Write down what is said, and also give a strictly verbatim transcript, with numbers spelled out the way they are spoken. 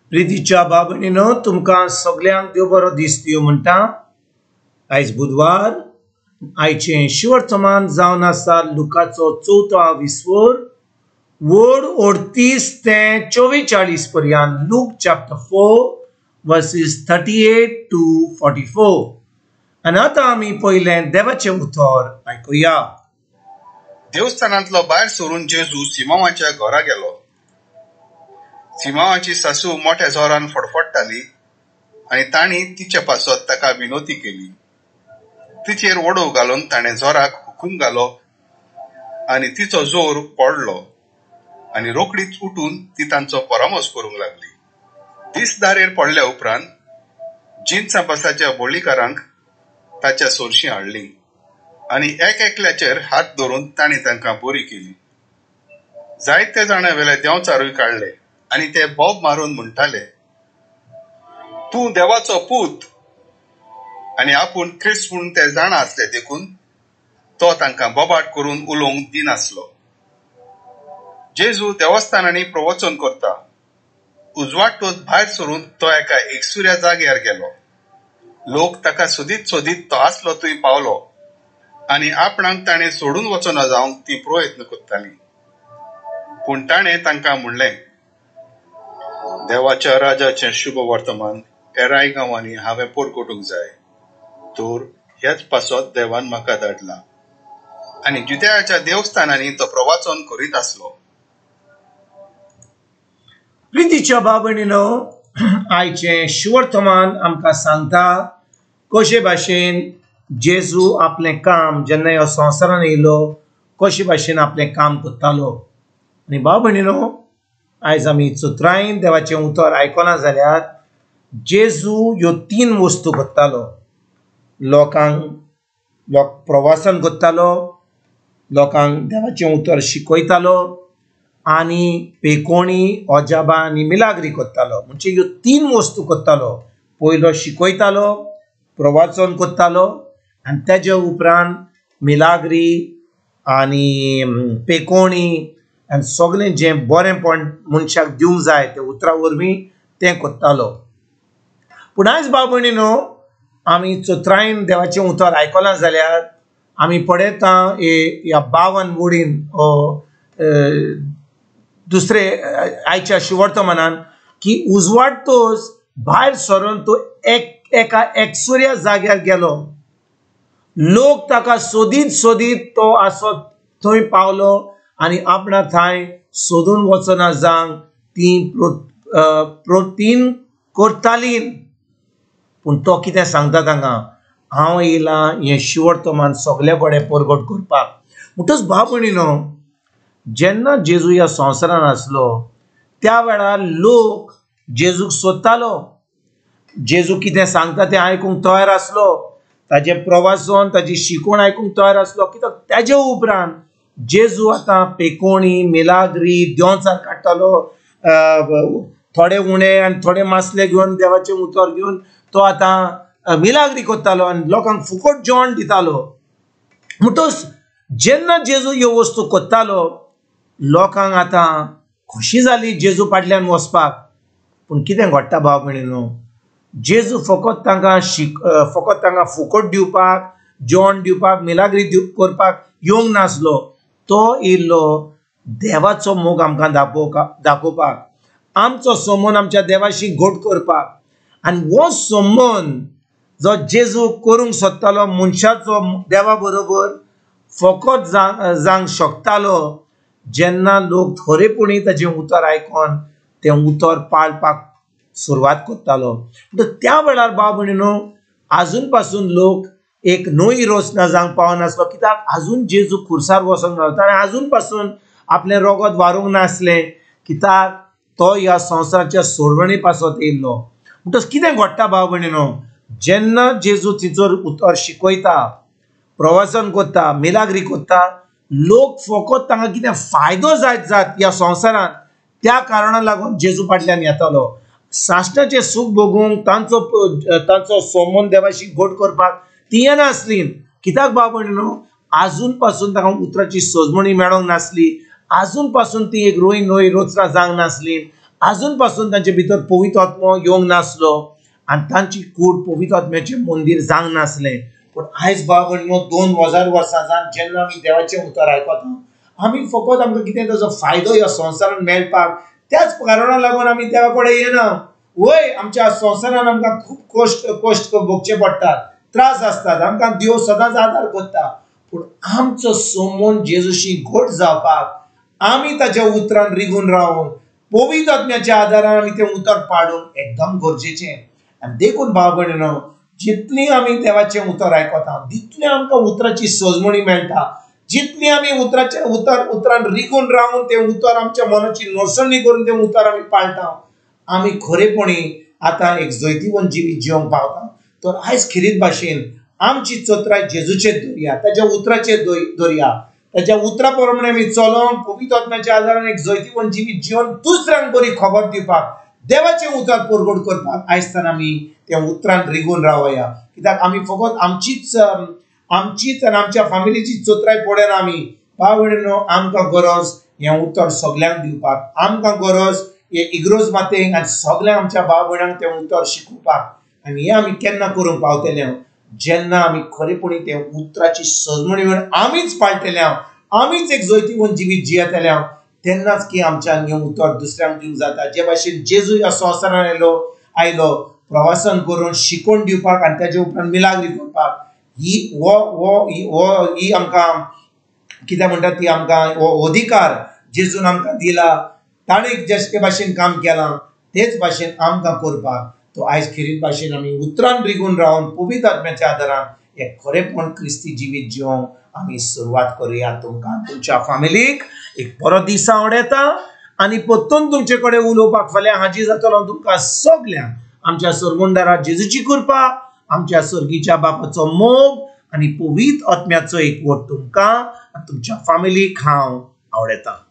प्रितीच्या बाबणीनो तुमकां सगळ्यांक देव बरो दीस दिवं म्हणटा। आयज बुधवार, आयचे शिवर्तमान जावन आसा लुकाचो चवथो विस्वोर वोड अडतीस ते चोवेचाळीस पर्यंत। Luke chapter four verses thirty eight to forty four. आनी आतां आमी पयलें देवाचें उतर आयकुया। देवस्थानांतलो भायर सरून जेजू सिमोनाच्या घरा गेलो। सिमोनाची सासू मोठ्या जोरान फडफडटाली आनी तांणी तिचे पासत ताका विनोती केली। तिचेर वडो घालून ताणें जोराक हुकूम घालो आनी तिचो जोर पडलो आनी रोखडीच उठून ती तांचो परामोस करूंक लागली। दीस दारेर पडल्या उपरांत जिन्सा बसाच्या बोळीकारांक ताच्या सोरशीं हाडली आनी एक एकल्याचेर हात धरून तांणी तांकां बरी केली। जायते जाणां वेले देंवचारूय काडले आनी ते बोब मारून म्हणटाले, तूं देवाचो पूत। आनी आपूण क्रिस्त म्हूण ते जाणा आसले देखून तो तांकां बोबाट करून उलोवंक दिनासलो। जेजू देवस्थानांनी प्रवचन करता। उजवाडटोच भायर सरून तो एका एकसुऱ्या जाग्यार गेलो। लोक ताका सोदीत सोदीत तो आसलो थंय पावलो आनी आपणाक ताणें सोडून वचना जावंक ती प्रयत्न करताली। पूण ताणें तांकां म्हणलें, देवाच्या राजाचें शुभ वर्तमान हेराय गांवांनी हांवें परगटूंक जाय, तर ह्याच पासत देवान म्हाका धाडला। आनी जुदेयाच्या देवस्थानांनी तो प्रवचन करीत आसलो। प्रितीच्या बाबणीनो, आयचे शिवर्तमान आमकां सांगता कशे भाशेन जेजू आपलें काम जेन्ना ह्या संवसारान येयलो कशे भाशेन आपलें काम करतालो। आनी बाबणीनो, आयज आमी चतुरायेन देवाचें उतर आयकना जाल्यार जेजू ह्यो तीन वस्तू करतालो। लोकांक लोक प्रवासन करतालो, लोकांक देवाचें उतर शिकयतालो आनी पेकोणी अजाबा आनी मिलाग्री करतालो। म्हणजे ह्यो तीन वस्तू करतालो। पयलो शिकयतालो, प्रवचन करतालो आनी तेज्या उपरांत मिलाग्री आनी पेकोणी आनी सगळें जें बरेंपण मनशाक दिवंक जाय ते उतरा वरवीं तें करतालो। पूण आयज बाबणीनो, आमी चतुरायेन देवाचें उतर आयकलां जाल्यार आमी पळयता ह्या बावन वडीन दुसरे आयच्या शिवर्तमानान की उजवाडटोच भायर सरून तो एक एका एकसुऱ्या जाग्यार गेलो। लोक ताका सोदीत सोदीत तो आसो थंय पावलो आनी आपणा थंय सोदून वचना जावंक ती प्रोतीन करताली। पूण तो कितें सांगता तांकां, हांव येयलां हें शिवर्तमान सगळे कडेन परगट करपाक। म्हणटच बाबणीनो, जेन्ना जेजू ह्या संवसारान आसलो त्या वेळार लोक जेजूक सोदतालो। जेजू कितें सांगता तें आयकूंक तयार आसलो, ताजें प्रवासन ताजी शिकवण आयकूंक तयार आसलो। कित्याक तेजे उपरांत जेजू आतां पेकोणी मिलाग्री देंवचार काडटालो। थोडे उणे आनी थोडे मासले घेवन देवाचें उतर घेवन तो आतां मिलाग्री करतालो आनी लोकांक फुकट जेवण दितालो। म्हणटच जेन्ना जेजू ह्यो वस्तू करतालो लोकांक आतां खोशी जाली जेजू फाटल्यान वचपाक। पूण कितें घडटा भाव भयणीनो, जेजू फकत तांकां शिक फकत तांकां फुकट दिवपाक, जेवण दिवपाक, मिलाग्री करपाक येवंक नासलो। तो येयल्लो देवाचो मोग आमकां दाखोवपाक दाखोवपाक आमचो संबंद आमच्या देवाशी घट करपाक। आनी हो संबंद जो जेजू करूंक सोदतालो मनशाचो देवा बरोबर फकत जावंक शकतालो जेन्ना लोक खरेपणी ताजें उतर आयकून तें उतर पाळपाक सुरवात करतालो। त्या वेळार भाव भयणीनो, आजून पासून लोक एक नोई रोसना जावंक पावनासलो। कित्याक आजून जेजू खुर्सार वचोंक ना ताणें आजून पासून आपलें रगत वारूंक नासलें, कित्याक तो ह्या संवसाराच्या सोडवणे पासत येयल्लो। म्हणटच कितें घडटा भाव भयणीनो, जेन्ना जेजू तिचो उतर शिकयता, प्रवचन करता, मिलाग्री करता, लोक फकत तांकां कितें फायदो जायत जात ह्या संवसारान त्या कारणाक लागून जेजू फाटल्यान येतालो। साश्टाचें सूख भोगूंक तांचो तांचो संबंद देवाशी घट करपाक ती येनासली। कित्याक भाव भयणीनो, आजून पासून ताका उतराची सोजमणी मेळोंक नासली, आजून पासून ती एक रोई नोई रोचना जावंक नासली, अजून पासून तांचे भितर पवित्र आत्मो येवंक नासलो आणि तांची कूड पवित्र आत्म्याचे मंदिर जावंक नासलें. पण आयज बाब भयणीनो दोन हजार वर्सां जावन जेन्ना आमी देवाचें उतर आयकता आमी फकत आमकां कितें ताजो फायदो ह्या संवसारान मेळपाक त्याच कारणाक लागून आमी देवा कडेन येना. वय आमच्या संवसारान आमकां खूब कश्ट कश्ट भोगचे पडटात, त्रास आसतात, आमकां देव सदांच आदार करता. पूण आमचो संबंद जेजूशी घट जावपाक आमी ताच्या उतरान रिगून रावन पवित्र आत्म्याच्या आदारान आमी तें उतर पाडून एकदम गरजेचें. आनी देखून भाव भयणीनो जितली आमी देवाचें उतर आयकता तितली आमकां उतराची सजमणी मेळटा. जितली आमी उतराच्या उतर उतरान रिगून रावन तें उतर आमच्या मनाची नोसणी करून तें उतर आमी पाळटा आमी खरेपणी आतां एक जैतिवंत जिवीत जिवंक पावता. तर आयज खिरीत भाशेन आमची चोत्राय जेजूचेर दवरया, ताच्या उतराचेर दवरया, ताच्या उतरा प्रमाणे आमी चलोन पवित्र आत्म्याच्या आदारान एक जैतिवंत जिवीत जिवन दुसऱ्यांक बरी खबर दिवपाक देवाचें उतर परगट करपाक आयज तान आमी त्या उतरान रिगून रावया. कित्याक आमी फकत आमचीच आमचीच आनी आमच्या फॅमिलीची चोत्राय पडना. आमी भाव भयणीनो आमकां गरज हें उतर सगल्यांक दिवपाक, आमकां गरज हे इग्रोज मातेक आनी सगळ्या आमच्या भाव भयणांक तें उतर शिकोवपाक. आनी हें आमी केन्ना करूंक पावतले जेन्ना आमी खरेपणी तें उतराची सजमणी आमीच पाळटले, आमीच एक जैतिवंत जिवीत जियेतले तेन्नाच की आमच्यान हें उतर दुसऱ्यांक दिवंक जाता. जे भाशेन जेजू ह्या संवसारान आयलो आयलो प्रवासन करून शिकोवन दिवपाक आनी ताचे उपरांत मिलाग्री करपाक. ही हो हो हो ही आमकां कितें म्हणटात ती आमकां हो अधिकार जेजून आमकां दिला. ताणें जे भाशेन काम केलां तेच भाशेन आमकां करपाक. तो आयज खिरीत भाशेन आमी उतरान रिगून रावन पवित्र आत्म्याच्या आदारान हे खरेपण क्रिस्ती जिवीत जिवंक आमी सुरवात करुया. तुमकां तुमच्या फॅमिलीक एक बरो दीस आवडेता आनी परतून तुमचे कडेन उलोवपाक फाल्यां हाजीर जातलो. तुमकां सगल्यांक आमच्या सर्गुंडारा जेजूची कृपा, आमच्या सर्गीच्या बापाचो मोग आनी पवित्र आत्म्याचो एकवट तुमकां आनी तुमच्या फॅमिलीक हांव आवडेता.